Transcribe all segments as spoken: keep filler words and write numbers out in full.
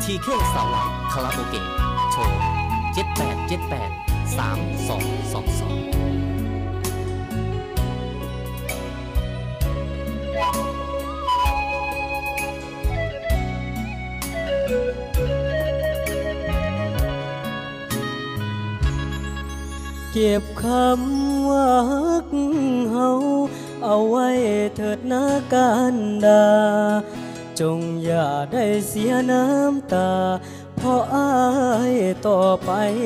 ทีเคสาวหลักคาราโอเกะโทรเจ็ดแปดเจ็ดแปดสามสองสองสองเก็บคำว่าฮักเฮาเอาไว้เถิดนาการดาจงอย่าได้เสียน้ำตาเพราะอายต่อไป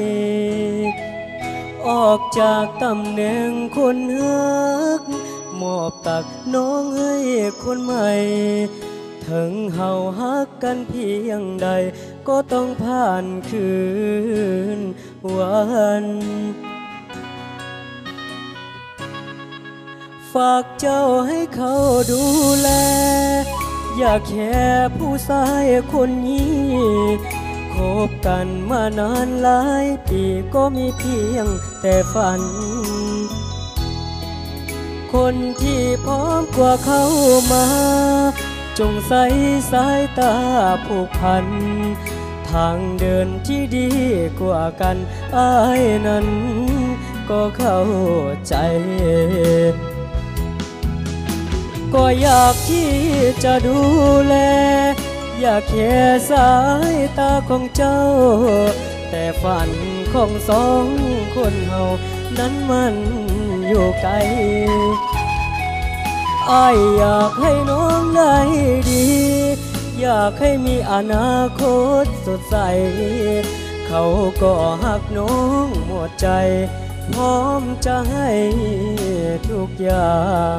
ออกจากตำแหน่งคนฮักมอบตักน้องให้คนใหม่ถึงเฮาฮักกันเพียงใดก็ต้องผ่านคืนวันฝากเจ้าให้เขาดูแลอย่าแค่ผู้ชายคนนี้คบกันมานานหลายปีก็มีเพียงแต่ฝันคนที่พร้อมกว่าเขามาจงใส่สายตาผูกพันทางเดินที่ดีกว่ากันอ้ายนั้นก็เข้าใจก็อยากที่จะดูแลอยากแค่สายตาของเจ้าแต่ฝันของสองคนเฮานั้นมันอยู่ไกลอ้ายอยากให้น้องได้ดีอยากให้มีอนาคตสดใสเขาก็หักน้องหมดใจพร้อมจะให้ทุกอย่าง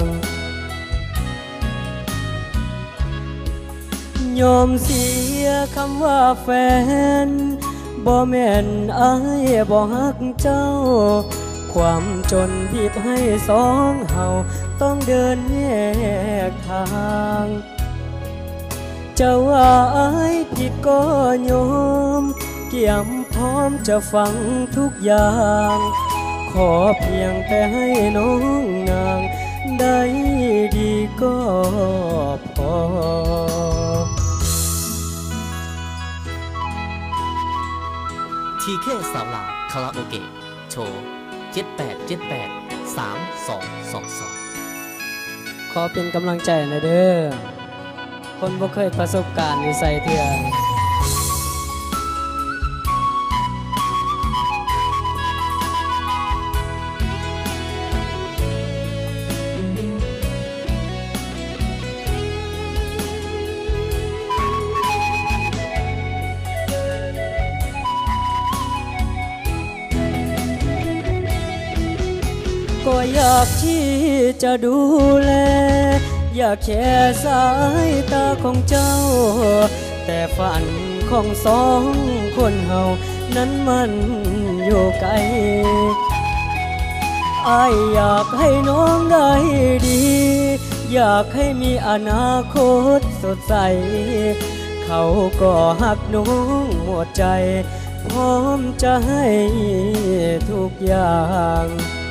ยอมเสียคำว่าแฟนบ่แม่นอ้ายบ่ฮักเจ้าความจนบีบให้สองเฮาต้องเดินแยกทางเจ้าว่าอ้ายผิดก็ยอมเกี่ยมพร้อมจะฟังทุกอย่างขอเพียงแต่ให้น้องนางได้ดีก็พอทีเคสาวหลักคาราโอเกะโทรเจ็ดแปดเจ็ดแปดสามสองสองสองขอเป็นกำลังใจนะเด้อคนบ่เคยประสบการณ์อยู่ใส่เถื่อก็อยากที่จะดูแลอยากแค่สายตาของเจ้าแต่ฝันของสองคนเฮานั้นมันอยู่ไกลอ้ายอยากให้น้องได้ดีอยากให้มีอนาคตสดใสเขาก็หักน้องหมดใจพร้อมจะให้ทุกอย่าง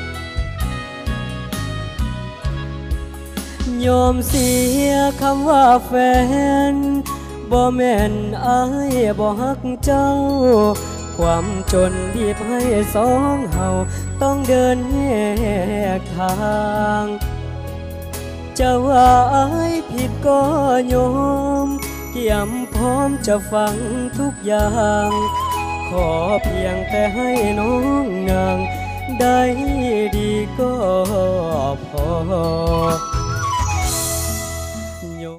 ยอมเสียคำว่าแฟนบ่แม่นอ้ายบ่ฮักเจ้าความจนบีบให้สองเฮาต้องเดินแยกทางเจ้าว่าอ้ายผิดก็ยอมเกี่ยมพร้อมจะฟังทุกอย่างขอเพียงแต่ให้น้องนางได้ดีก็พอ